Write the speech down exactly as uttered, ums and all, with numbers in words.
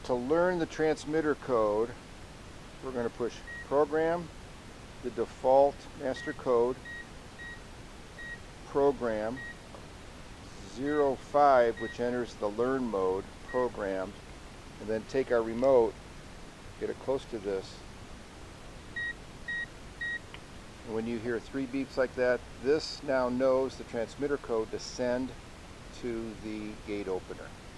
to learn the transmitter code, we're going to push program, the default master code, program, zero five, which enters the learn mode, program, and then take our remote, get it close to this. And when you hear three beeps like that, this now knows the transmitter code to send to the gate opener.